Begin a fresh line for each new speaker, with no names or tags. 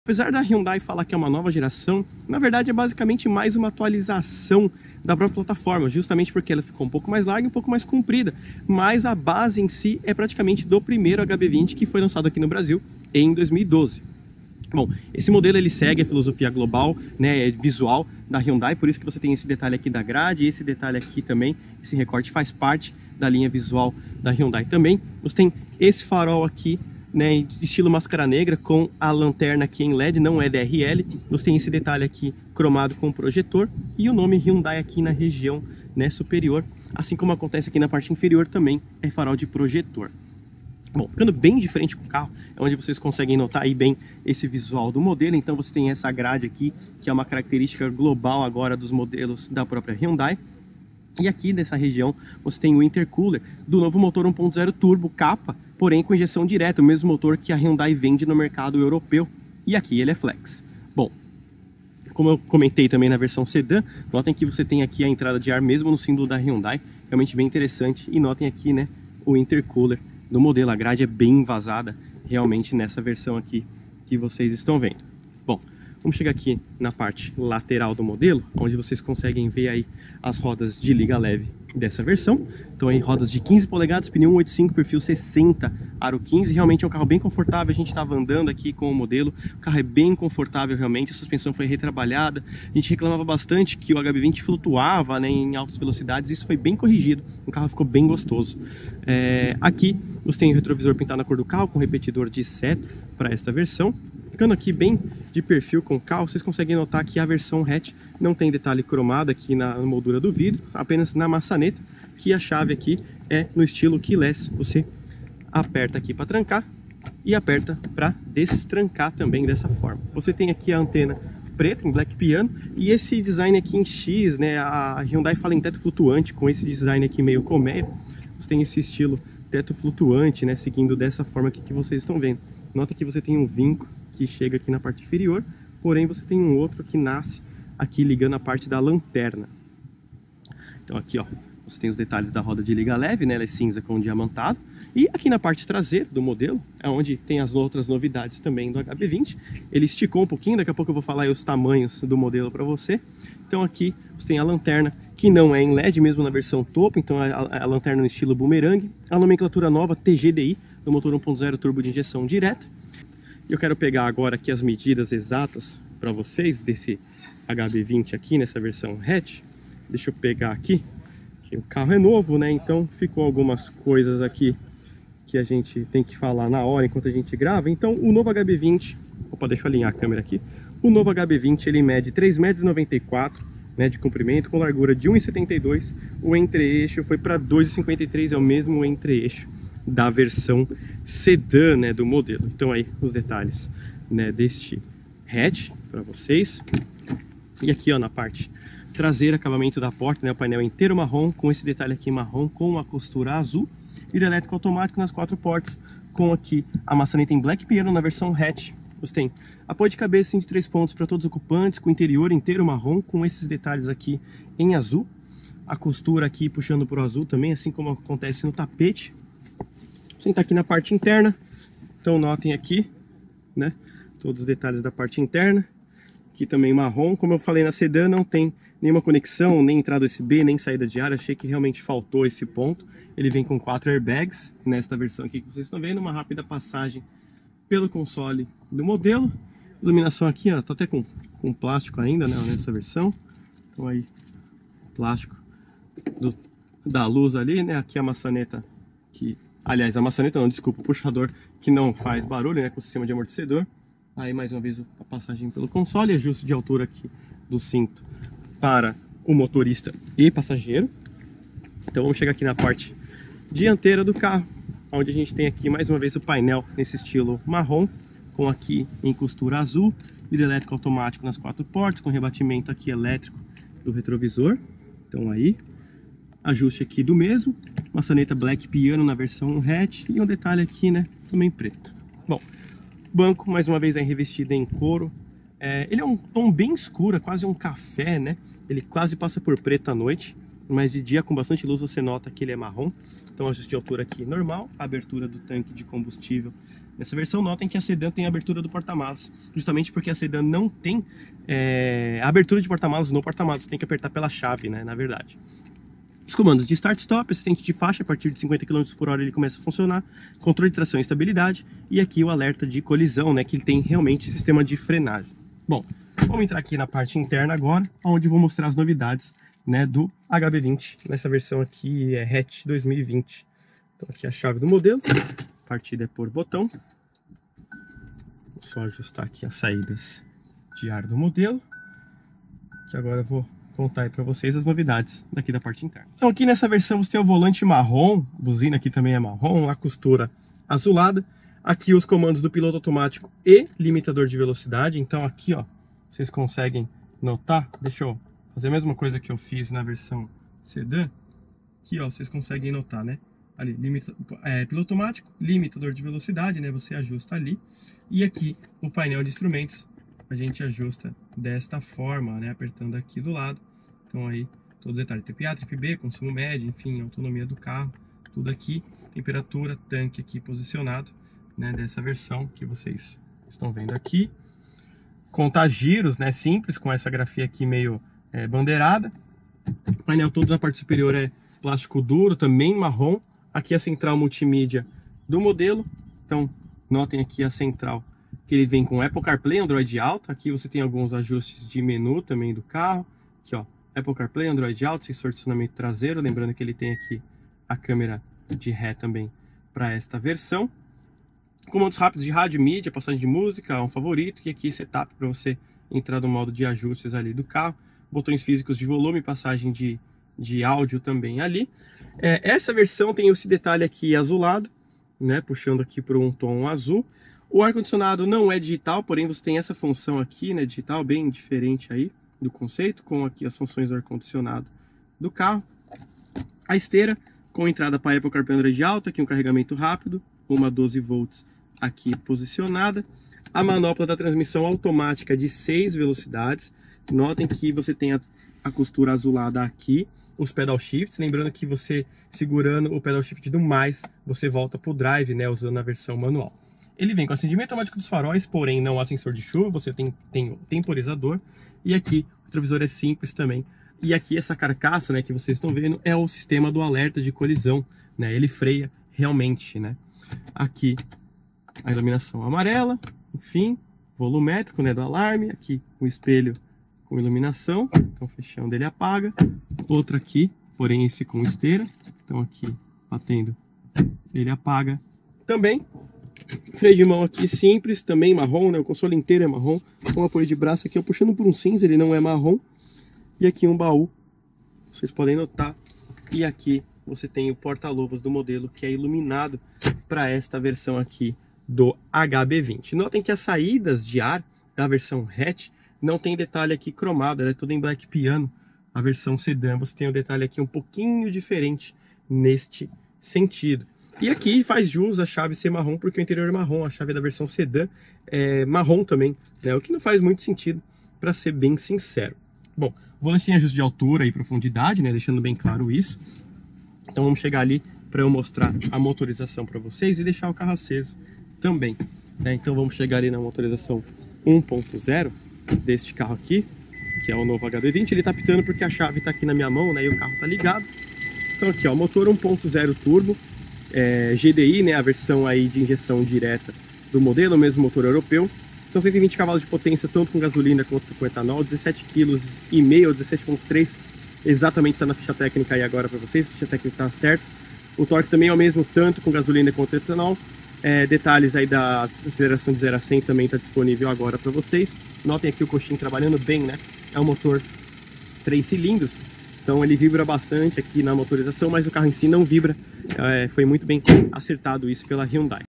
Apesar da Hyundai falar que é uma nova geração, na verdade é basicamente mais uma atualização da própria plataforma, justamente porque ela ficou um pouco mais larga e um pouco mais comprida, mas a base em si é praticamente do primeiro HB20 que foi lançado aqui no Brasil em 2012. Bom, esse modelo ele segue a filosofia global, né, visual da Hyundai, por isso que você tem esse detalhe aqui da grade, esse detalhe aqui também, esse recorte faz parte da linha visual da Hyundai também. Você tem esse farol aqui, né, estilo máscara negra, com a lanterna aqui em LED, não é DRL. Você tem esse detalhe aqui cromado com projetor e o nome Hyundai aqui na região, né, superior, assim como acontece aqui na parte inferior também é farol de projetor. Bom, ficando bem de frente com o carro, é onde vocês conseguem notar aí bem esse visual do modelo. Então você tem essa grade aqui, que é uma característica global agora dos modelos da própria Hyundai. E aqui nessa região você tem o intercooler do novo motor 1.0 turbo capa, porém com injeção direta, o mesmo motor que a Hyundai vende no mercado europeu. E aqui ele é flex. Bom, como eu comentei também na versão sedã, notem que você tem aqui a entrada de ar mesmo no símbolo da Hyundai, realmente bem interessante. E notem aqui, né, o intercooler do modelo, a grade é bem vazada realmente nessa versão aqui que vocês estão vendo. Bom, vamos chegar aqui na parte lateral do modelo, onde vocês conseguem ver aí as rodas de liga leve dessa versão. Então aí rodas de 15 polegadas, pneu 185, perfil 60, aro 15, realmente é um carro bem confortável. A gente estava andando aqui com o modelo, o carro é bem confortável realmente, a suspensão foi retrabalhada. A gente reclamava bastante que o HB20 flutuava, né, em altas velocidades, isso foi bem corrigido, o carro ficou bem gostoso. Aqui você tem o retrovisor pintado na cor do carro, com repetidor de seta para esta versão. Ficando aqui bem de perfil com o carro, vocês conseguem notar que a versão hatch não tem detalhe cromado aqui na moldura do vidro, apenas na maçaneta, que a chave aqui é no estilo keyless. Você aperta aqui para trancar e aperta para destrancar também dessa forma. Você tem aqui a antena preta em black piano e esse design aqui em X, né? A Hyundai fala em teto flutuante, com esse design aqui meio colmeia. Você tem esse estilo teto flutuante, né? Seguindo dessa forma aqui que vocês estão vendo. Nota que você tem um vinco que chega aqui na parte inferior, porém você tem um outro que nasce aqui ligando a parte da lanterna. Então aqui, ó, você tem os detalhes da roda de liga leve, né? Ela é cinza com diamantado. E aqui na parte traseira do modelo é onde tem as outras novidades também do HB20. Ele esticou um pouquinho, daqui a pouco eu vou falar aí os tamanhos do modelo para você. Então aqui você tem a lanterna, que não é em LED, mesmo na versão topo, então a lanterna no estilo boomerang. A nomenclatura nova TGDI, do motor 1.0 turbo de injeção direta. Eu quero pegar agora aqui as medidas exatas para vocês desse HB20 aqui nessa versão hatch. Deixa eu pegar aqui, que o carro é novo, né? Então ficou algumas coisas aqui que a gente tem que falar na hora enquanto a gente grava. Então o novo HB20, opa, deixa eu alinhar a câmera aqui. O novo HB20 ele mede 3,94 m, né, de comprimento, com largura de 1,72 m. O entre-eixo foi para 2,53, é o mesmo entre-eixo da versão sedã, né, do modelo. Então aí os detalhes, né, deste hatch para vocês. E aqui, ó, na parte traseira, acabamento da porta, né, o painel inteiro marrom, com esse detalhe aqui marrom com a costura azul. Vidro elétrico automático nas 4 portas, com aqui a maçaneta em black piano na versão hatch. Você tem apoio de cabeça de 3 pontos para todos os ocupantes, com o interior inteiro marrom, com esses detalhes aqui em azul. A costura aqui puxando para o azul também, assim como acontece no tapete. Você está aqui na parte interna, então notem aqui, né, todos os detalhes da parte interna. Aqui também marrom, como eu falei na sedã, não tem nenhuma conexão, nem entrada USB, nem saída de ar. Achei que realmente faltou esse ponto. Ele vem com 4 airbags, nesta versão aqui que vocês estão vendo, uma rápida passagem pelo console do modelo. Iluminação aqui, ó, tá até com plástico ainda, né, nessa versão. Então aí, plástico da luz ali, né, aqui a maçaneta que... Aliás, a maçaneta não, desculpa, o puxador que não faz barulho, né, com o sistema de amortecedor. Aí mais uma vez a passagem pelo console, ajuste de altura aqui do cinto para o motorista e passageiro. Então vamos chegar aqui na parte dianteira do carro, onde a gente tem aqui mais uma vez o painel nesse estilo marrom, com aqui em costura azul, vidro elétrico automático nas 4 portas, com rebatimento aqui elétrico do retrovisor. Então aí, ajuste aqui do mesmo, maçaneta black piano na versão hatch e um detalhe aqui, né, também preto. Bom, banco mais uma vez é revestido em couro. Ele é um tom bem escuro, quase um café, né? Ele quase passa por preto à noite, mas de dia com bastante luz você nota que ele é marrom. Então ajuste de altura aqui normal, a abertura do tanque de combustível Nessa versão, notem que a sedã tem a abertura do porta-malas, justamente porque a sedã não tem a abertura de porta-malas no porta-malas, tem que apertar pela chave, né, na verdade. Os comandos de Start-Stop, assistente de faixa, a partir de 50 km por hora ele começa a funcionar, controle de tração e estabilidade, e aqui o alerta de colisão, né, que ele tem realmente sistema de frenagem. Bom, vamos entrar aqui na parte interna agora, onde eu vou mostrar as novidades, né, do HB20, nessa versão aqui é hatch 2020. Então aqui a chave do modelo, a partida é por botão. Vou só ajustar aqui as saídas de ar do modelo, que agora eu vou contar aí para vocês as novidades daqui da parte interna. Então aqui nessa versão você tem o volante marrom, a buzina aqui também é marrom, a costura azulada. Aqui os comandos do piloto automático e limitador de velocidade. Então aqui, ó, vocês conseguem notar, deixa eu fazer a mesma coisa que eu fiz na versão sedã. Aqui, ó, vocês conseguem notar, né? Ali, piloto automático, limitador de velocidade, né? Você ajusta ali. E aqui o painel de instrumentos a gente ajusta desta forma, né? Apertando aqui do lado. Então aí todos os detalhes, trip A, trip B, consumo médio, enfim, autonomia do carro, tudo aqui, temperatura, tanque aqui posicionado, né? Dessa versão que vocês estão vendo aqui. Contar giros, né? Simples, com essa grafia aqui meio bandeirada. O painel todo na parte superior é plástico duro, também marrom. Aqui a central multimídia do modelo. Então, notem aqui a central que ele vem com Apple CarPlay, Android Auto. Aqui você tem alguns ajustes de menu também do carro. Aqui, ó, Apple CarPlay, Android Auto, sensor de estacionamento traseiro. Lembrando que ele tem aqui a câmera de ré também para esta versão. Comandos rápidos de rádio, mídia, passagem de música, um favorito. E aqui setup para você entrar no modo de ajustes ali do carro. Botões físicos de volume, passagem de áudio também ali. Essa versão tem esse detalhe aqui azulado, né, puxando aqui para um tom azul. O ar-condicionado não é digital, porém você tem essa função aqui, né, digital, bem diferente aí do conceito, com aqui as funções do ar-condicionado do carro. A esteira com entrada para Apple CarPlay Android Auto, aqui um carregamento rápido, uma 12 volts aqui posicionada. A manopla da transmissão automática de 6 velocidades. Notem que você tem a costura azulada aqui, os pedal shifts, lembrando que você segurando o pedal shift do mais, você volta para o drive, né, usando a versão manual. Ele vem com acendimento automático dos faróis, porém não há sensor de chuva, você tem o temporizador, e aqui o retrovisor é simples também. E aqui essa carcaça, né, que vocês estão vendo é o sistema do alerta de colisão, né, ele freia realmente, né. Aqui a iluminação amarela, enfim, volumétrico, né, do alarme, aqui o espelho com iluminação, então fechando ele apaga. Outro aqui, porém esse com esteira, então aqui batendo ele apaga também. Freio de mão aqui simples, também marrom, né? O console inteiro é marrom, com apoio de braço aqui, eu puxando por um cinza, ele não é marrom. E aqui um baú, vocês podem notar. E aqui você tem o porta-luvas do modelo que é iluminado para esta versão aqui do HB20. Notem que as saídas de ar da versão hatch não tem detalhe aqui cromado, ela é toda em black piano. A versão sedã você tem o detalhe aqui um pouquinho diferente neste sentido. E aqui faz jus a chave ser marrom, porque o interior é marrom, a chave da versão sedã é marrom também, né? O que não faz muito sentido, para ser bem sincero. Bom, o volante tem ajuste de altura e profundidade, né? Deixando bem claro isso. Então vamos chegar ali para eu mostrar a motorização para vocês e deixar o carro aceso também, né? Então vamos chegar ali na motorização 1.0 deste carro aqui, que é o novo HB20. Ele tá pitando porque a chave tá aqui na minha mão, né, e o carro tá ligado. Então aqui, ó, motor 1.0 turbo, GDI, né, a versão aí de injeção direta do modelo, o mesmo motor europeu. São 120 cavalos de potência, tanto com gasolina quanto com etanol, 17,5 kg ou 17,3 exatamente está na ficha técnica aí agora para vocês, a ficha técnica tá certa. O torque também é o mesmo, tanto com gasolina quanto etanol. Detalhes aí da aceleração de 0 a 100 também está disponível agora para vocês. Notem aqui o coxinho trabalhando bem, né? É um motor 3 cilindros, então ele vibra bastante aqui na motorização, mas o carro em si não vibra. Foi muito bem acertado isso pela Hyundai.